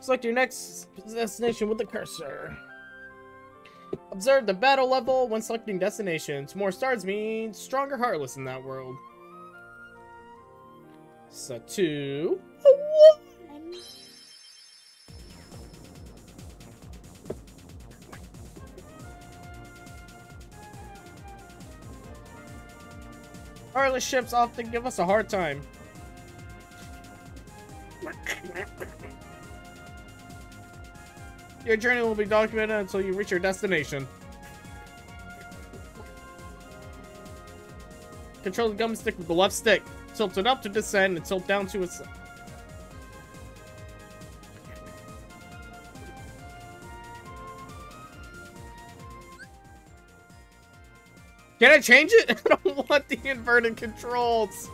Select your next destination with the cursor. Observe the battle level when selecting destinations. More stars means stronger Heartless in that world. Set to 1. Heartless ships often give us a hard time. Your journey will be documented until you reach your destination. Control the gum stick with the left stick. Tilt it up to descend and tilt down to its... Can I change it? I don't want the inverted controls.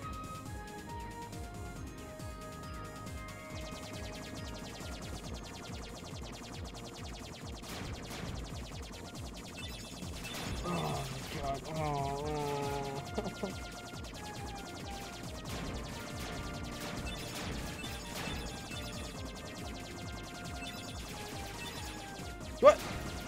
Oh my god. Oh. What?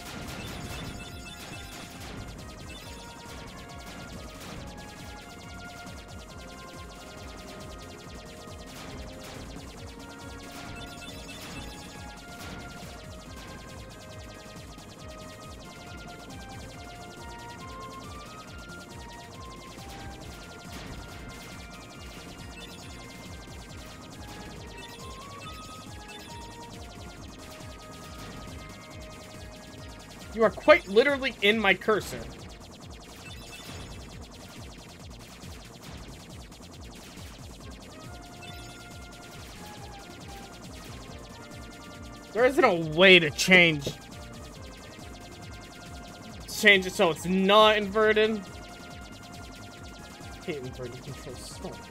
You are quite literally in my cursor. There isn't a way to change it so it's not inverted. I hate inverted controls so much.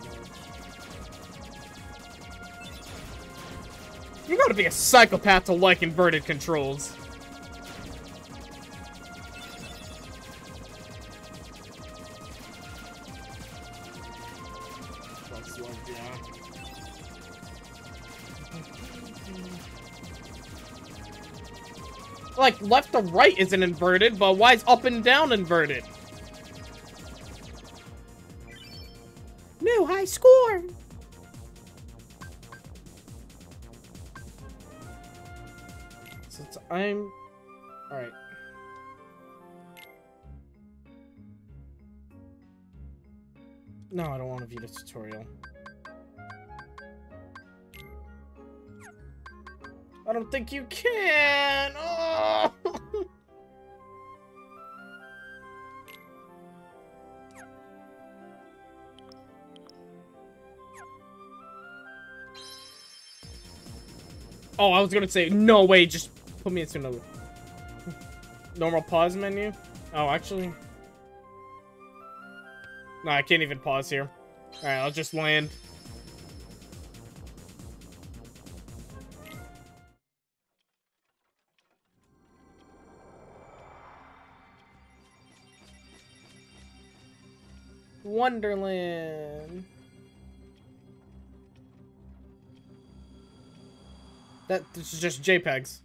You gotta be a psychopath to like inverted controls. Like, left to right isn't inverted, but why is up and down inverted? New high score! Since I'm... Alright. No, I don't want to view the tutorial. I don't think you can! Oh! Oh, I was gonna say, no way, just put me into another. Normal pause menu? Oh, actually. No, I can't even pause here. Alright, I'll just land. Wonderland. This is just JPEGs.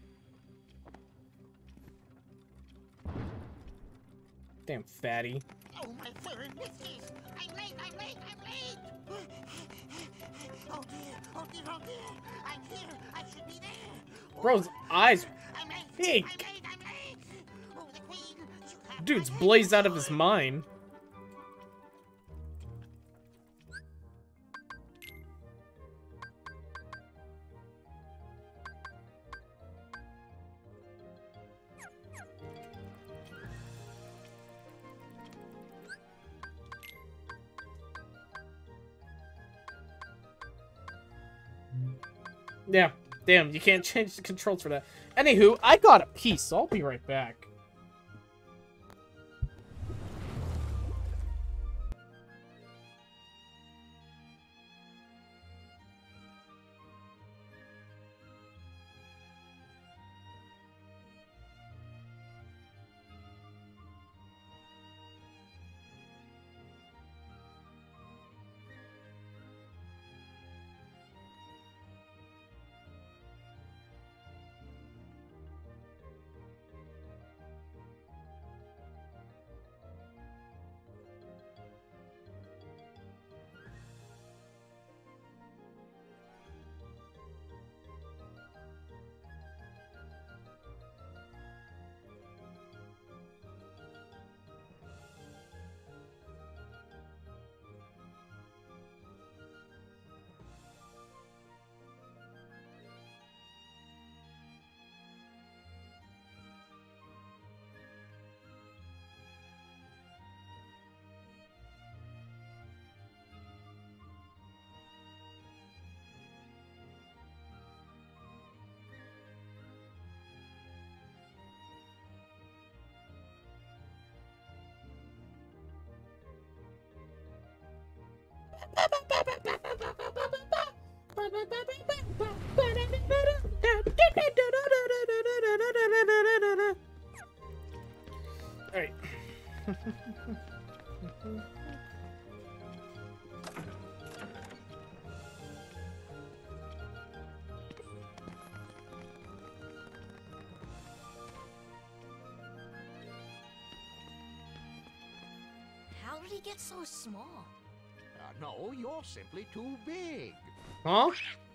Damn fatty. Oh, my fur and whiskers! I'm late! Oh dear, oh dear, oh dear! I'm here! I should be there! Bro's eyes I'm late! pink. I'm late! Oh, the queen! Dude's blazed out of his mind. Yeah, damn, you can't change the controls for that. Anywho, I got a piece, so I'll be right back. How did he get so small? No, you're simply too big. Huh?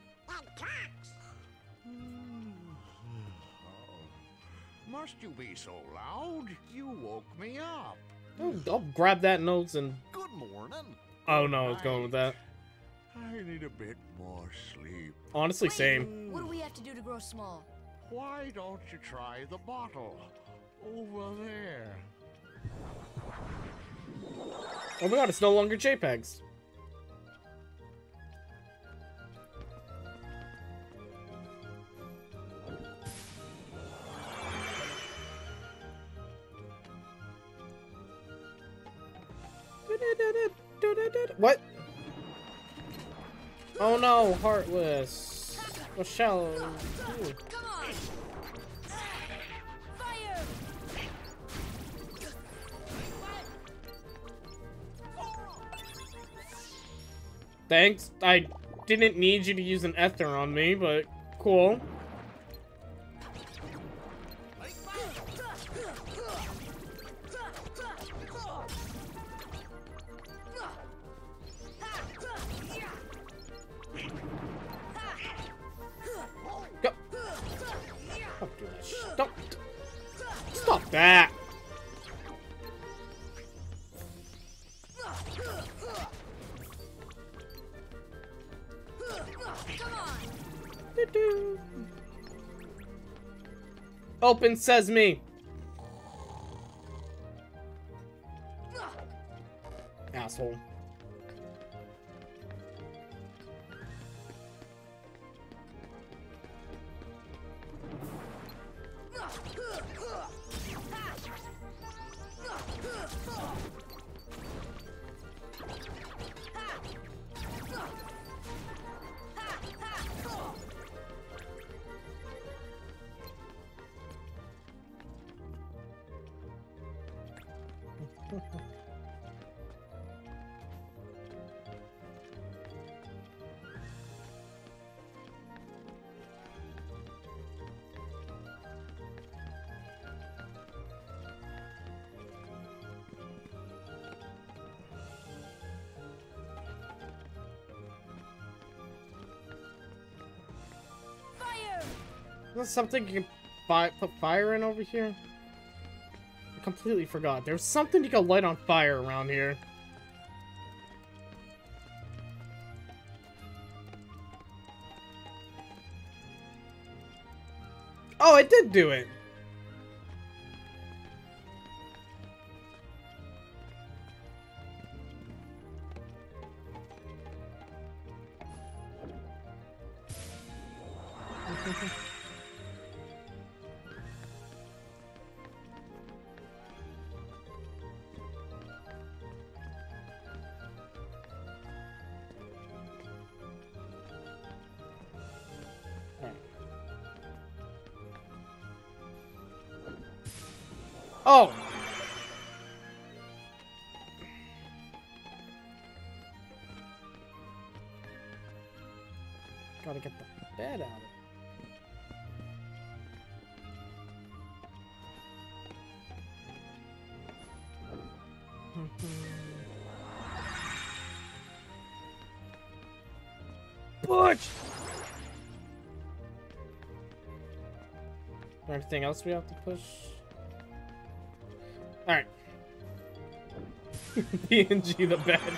Must you be so loud? You woke me up. I'll grab that notes and... Good morning. Oh no, it's going with that. I need a bit more sleep. Honestly, Wait, same. What do we have to do to grow small? Why don't you try the bottle? Over there. Oh my god, it's no longer JPEGs. What? Oh no, Heartless. What shall I do? Come on! Fire! Thanks. I didn't need you to use an ether on me, but cool. Go. Don't do that shit. Don't. Stop that. Come on! Doo-doo. Open sesame. Asshole. Fire! Is there something you can put fire in over here? I completely forgot. There's something you can light on fire around here. Oh, I did do it. Oh! Gotta get the bed out of it. Butch! Anything else we have to push? Alright. PNG the bed.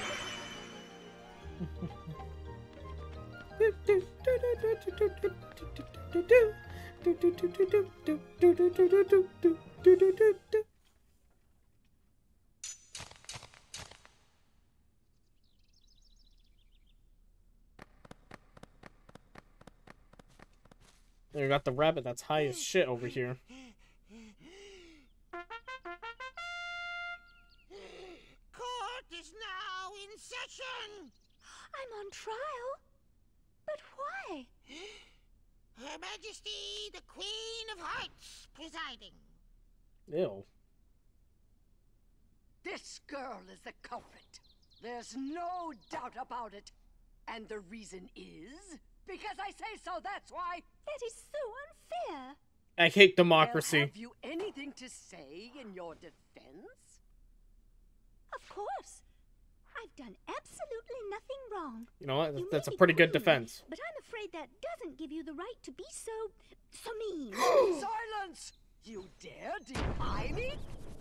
There, you got the rabbit that's high as shit over here. Court is now in session. I'm on trial? But why? Her Majesty, the Queen of Hearts, presiding. Ew. This girl is the culprit. There's no doubt about it. And the reason is because I say so, that's why. That is so unfair. I hate Well, democracy. have you anything to say in your defense? Of course. I've done absolutely nothing wrong. You know what? You That's may a be pretty good queen, defense. But I'm afraid that doesn't give you the right to be so mean. Silence! You dare defy me?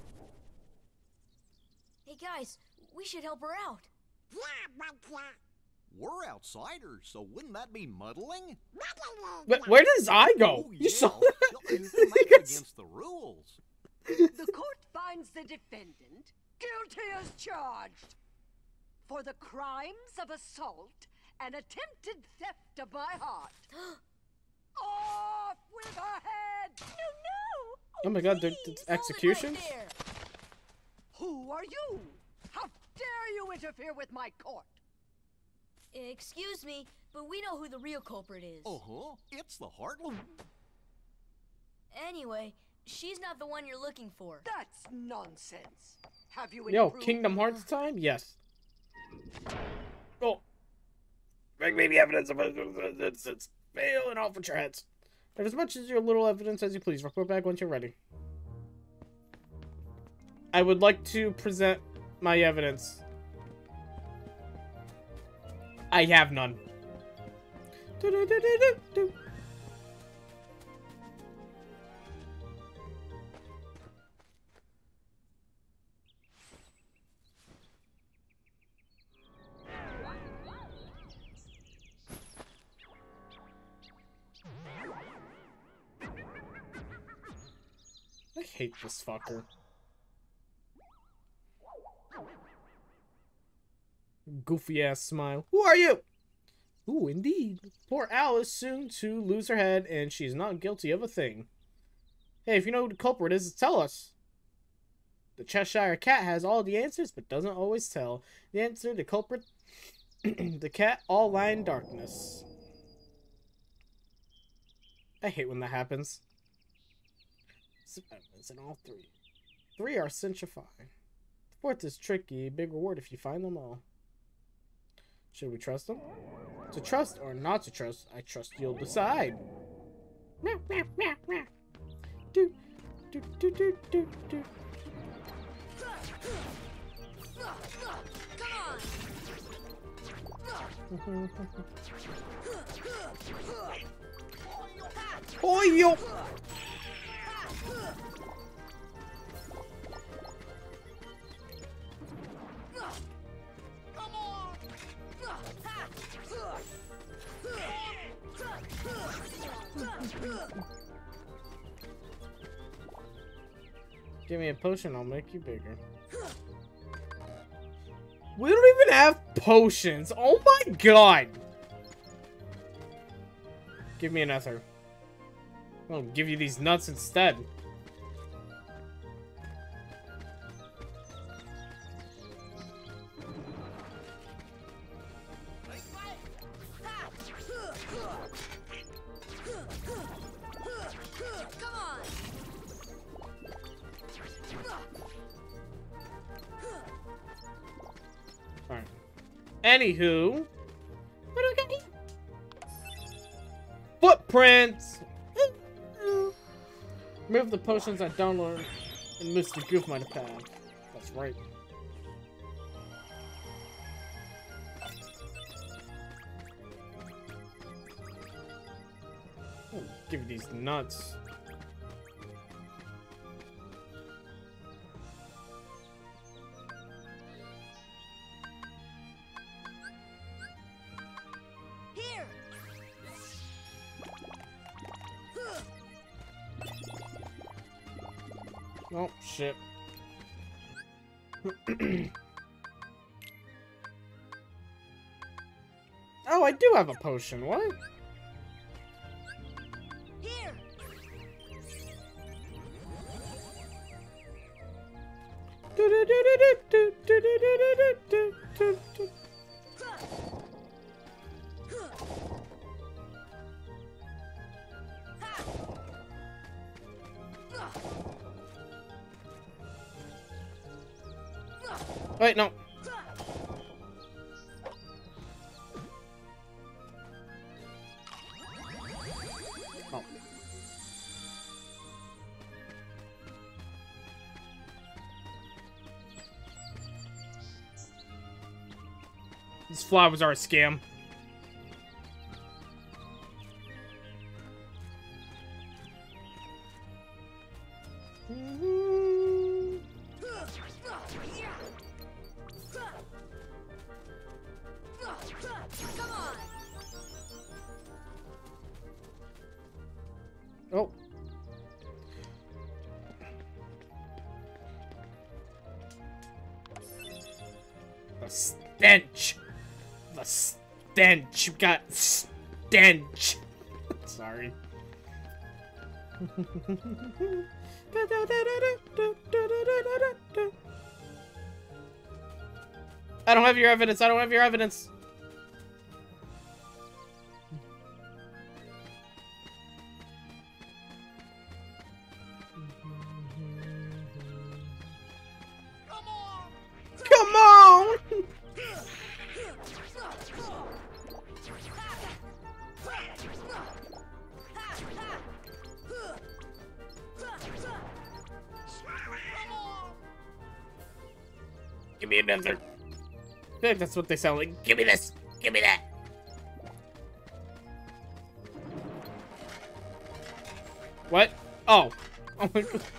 Hey guys, we should help her out. Yeah, but We're outsiders, so wouldn't that be muddling? Where does his eye go? Oh, You saw That's that? against the rules. The court finds the defendant guilty as charged for the crimes of assault and attempted theft of my heart. Off with her head! No! Oh my god, please, it's hold it executions? right there. Who are you? How dare you interfere with my court? Excuse me, but we know who the real culprit is. Uh-huh. It's the Heartland. Anyway, she's not the one you're looking for. That's nonsense. Have you Yo, improved? Kingdom Hearts time? Yes. Oh. Bring me the evidence of it's fail and off with your heads. Have as much as your little evidence as you please. Report back once you're ready. I would like to present my evidence. I have none. Do-do-do-do-do-do. I hate this fucker. Goofy ass smile. Who are you? Ooh, indeed. Poor Alice soon to lose her head, and she's not guilty of a thing. Hey, if you know who the culprit is, tell us. The Cheshire Cat has all the answers, but doesn't always tell. The answer, the culprit, the cat, all lie in darkness. I hate when that happens. It's in all three. 3 are cinchifying. The 4th is tricky. Big reward if you find them all. Should we trust them? To trust or not to trust, I trust you'll decide. Meow, meow, meow, meow. Do, do, do, do, do, do. Oh, yo! Give me a potion, I'll make you bigger. We don't even have potions. Oh my god. Give me another. I'll give you these nuts instead. Alright. Anywho. What do we got here? Footprints! Remove the potions I downloaded and Mr. Goof might have had. That's right. I'll give you these nuts. Here! Oh, shit. Oh, I do have a potion. What? Here! Wait, no. Oh. These flowers are a scam. Oh. The stench. The stench. You got stench. Sorry. I don't have your evidence. I don't have your evidence. Come on! Give me another. I feel like that's what they sound like. Give me this. Give me that. What? Oh. Oh my god.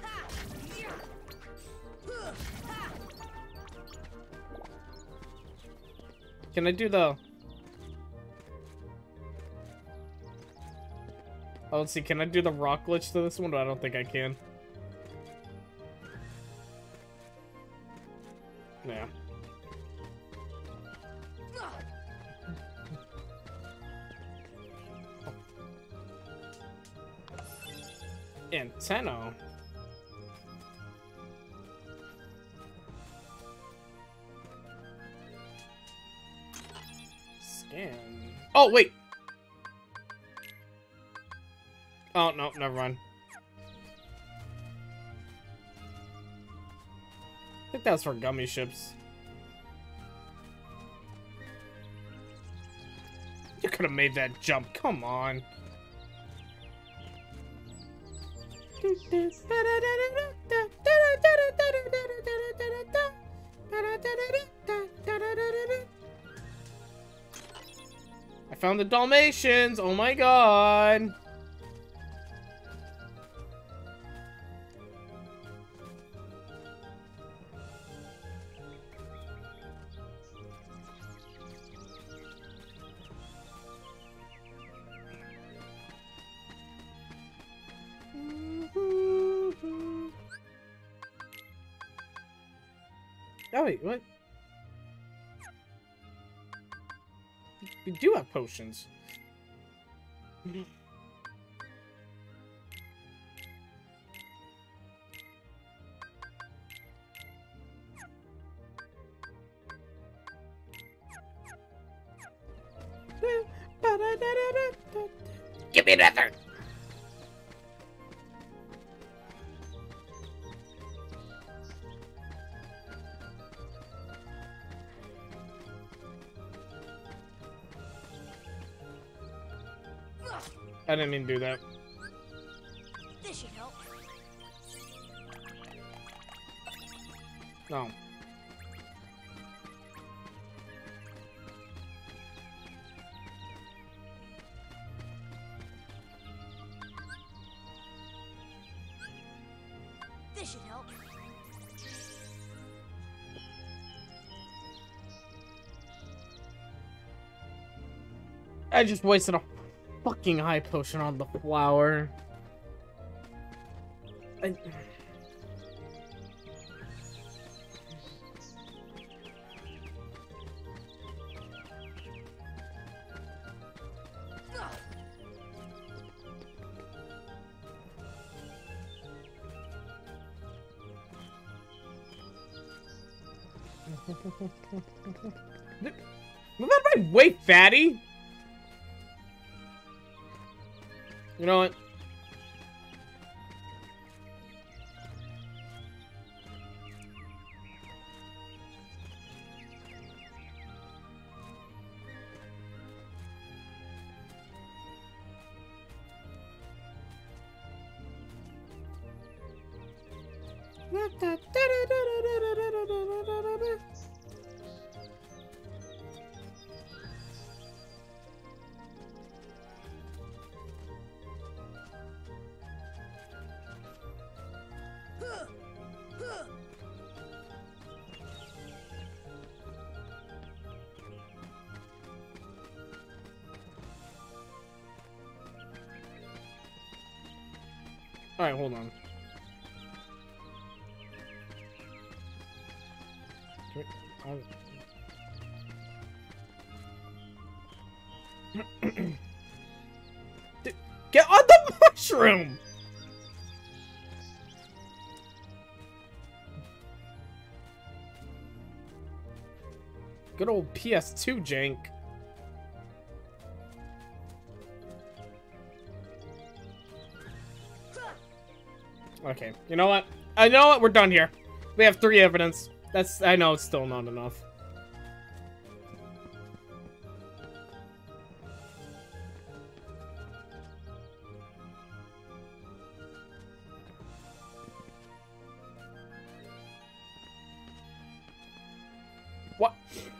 Can I do the... Oh, let's see. Can I do the rock glitch to this one? I don't think I can. Yeah. Antenna. Scan. Oh, wait. Oh, no, never mind. I think that's for gummy ships. You could have made that jump. Come on. I found the Dalmatians. Oh my god. Oh wait, what? We do have potions. Give me another. I didn't mean to do that. This should help. No. This should help. I just wasted a fucking high potion on the flower. Move out of my way, fatty! You know what? Alright, hold on. Get on the mushroom! Good old PS2 jank. Okay, you know what? I know what, we're done here. We have 3 evidence. I know it's still not enough. What?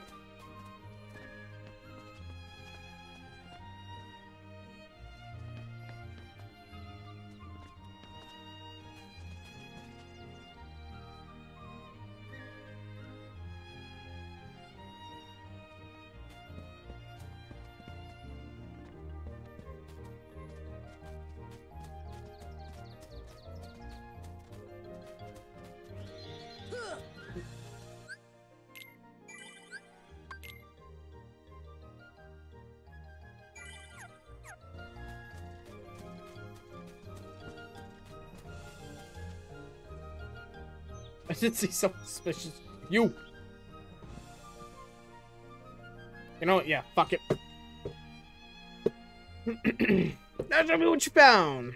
I did see something suspicious. You! You know what? Yeah, fuck it. Now tell me what you found.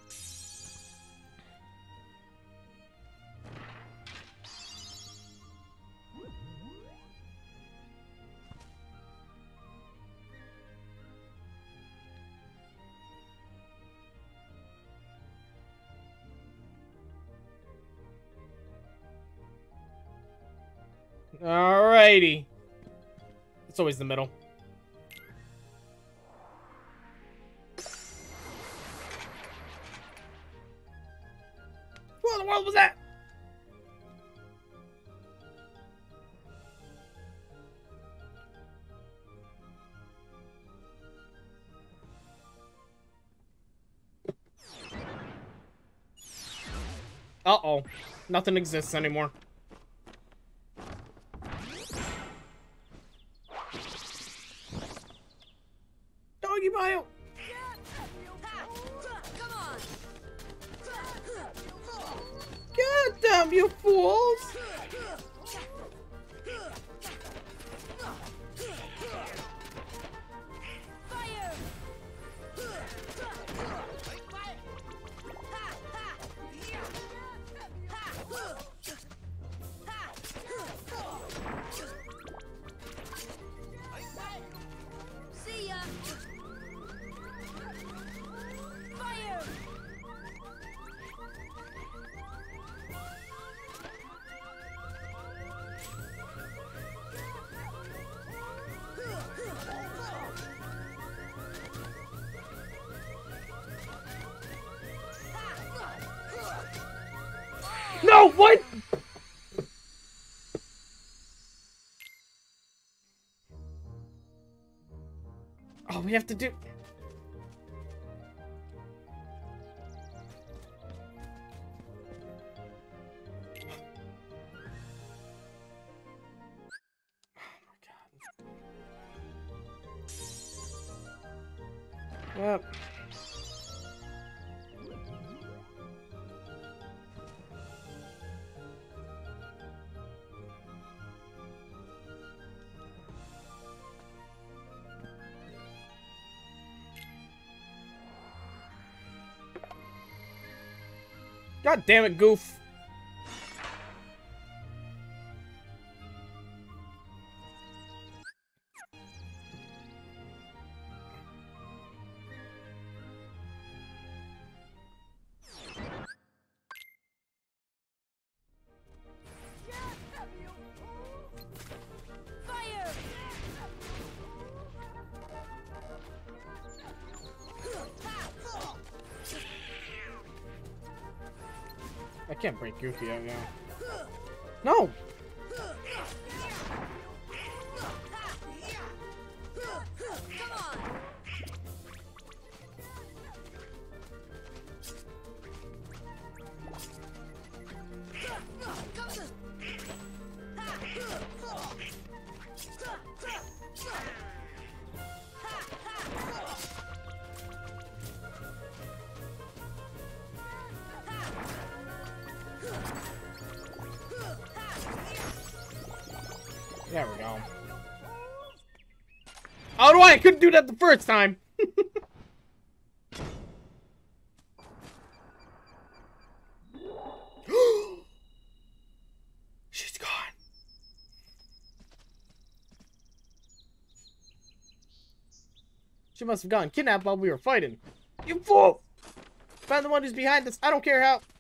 Alrighty. It's always the middle. What in the world was that? Uh-oh. Nothing exists anymore. Doggy Bio! God damn you fools! See ya. Fire. No, what? Oh, we have to do... Yep. God damn it, Goof. I can't break Goofy out now. No! Come on. There we go. How do I couldn't do that the first time? She's gone. She must have gotten kidnapped while we were fighting. You fool! Find the one who's behind this. I don't care how.